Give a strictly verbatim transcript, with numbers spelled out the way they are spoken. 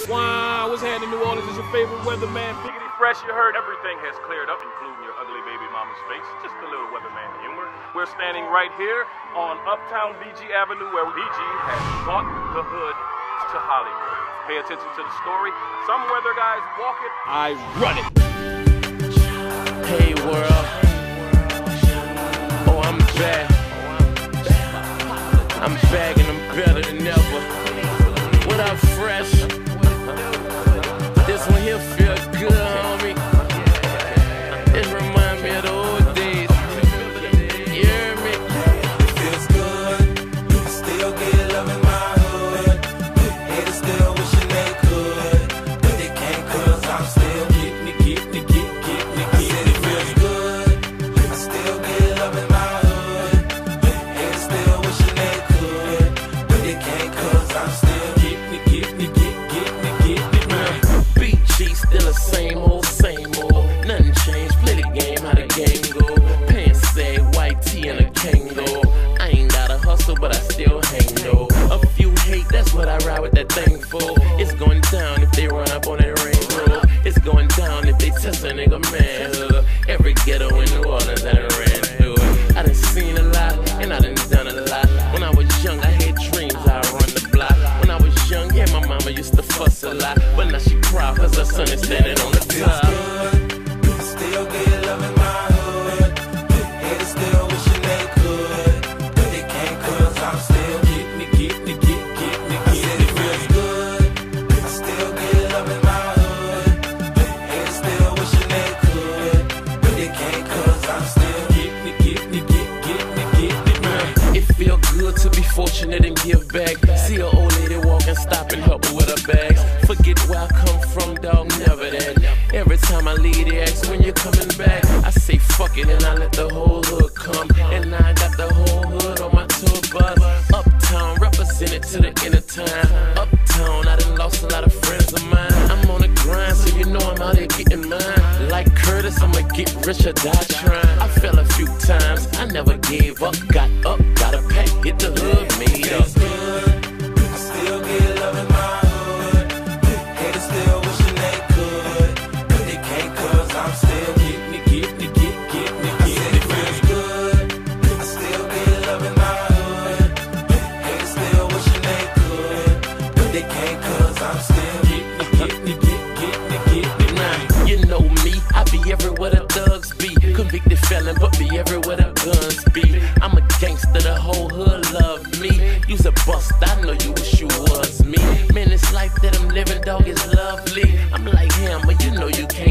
Wow, what's happening in New Orleans? Is your favorite weatherman, Piggity Fresh? You heard everything has cleared up, including your ugly baby mama's face. Just a little weatherman humor. We're standing right here on Uptown B G Avenue, where B G has bought the hood to Hollywood. Pay attention to the story. Some weather guys walk it, I run it. Hey world, oh I'm back. I'm back and I'm better than ever. What up, Fresh? This one here feel good, homie. It remind me of the old days. You hear me? It feels good. I still get love in my hood. Haters still wishing they could, but they can't 'cause I'm still getting it, getting it, getting it, getting it. I said it feels good. I still get love in my hood. Haters still wishing they could, but they can't 'cause I'm still getting it, getting it, getting it, getting it, getting it, man. B G still the same old, same old. Nothing changed. Play the game, how the game go. Pants sag, white tee and a Kango. I ain't got a hustle, but I still hang though. A few hate, that's what I ride with that thing for. It's going down if they run up on that ring road. It's going down if they test a nigga manhood. Every ghetto in New Orleans I done ran through it. I done seen a lot and I done done a lot. When I was young, I had dreams I'd run the block. When I was young, yeah, my mama used to fuss a lot, but now she proud 'cause her son is standing on the top. I still get love in my hood. Haters still wishing they could, but they can't 'cause I'm still getting it, getting it, getting it, getting it. I said it feels good. I still get love in my hood. Haters still wishing they could, but they can't 'cause I'm still getting it, getting it, getting it, getting it, getting it, man. It feel good to be fortunate and give back. See an old lady walk and stop and help her with her bags. Forget where I come from, dog, never that. Every time I leave, they ask when you're coming back. I say fuck it and I let the whole hood come. And now I got the whole hood on my tour bus. Uptown, represented to the inner time. Uptown, I done lost a lot of friends of mine. I'm on the grind, so you know I'm out here getting mine. Like Curtis, I'ma get rich or die trying. I fell a few times, I never gave up. Got up, got a pack, hit the hood, made up. I still get love in my hood. Haters still wishing they could, but they can't 'cause I'm still getting it, getting it, getting it, getting it. I said it feels good. I still get love in my hood. Haters still wishing they could, but they can't 'cause I'm still getting it, getting it, getting it, getting it. Nah, you know me, I be everywhere the thugs be. Convicted felon, but be everywhere the guns be. I'm a gangster, the whole hood love me. You's a bust, I know you wish you was me. Man, this life that I'm living, dog, is lovely. I'm like him, but you know you can't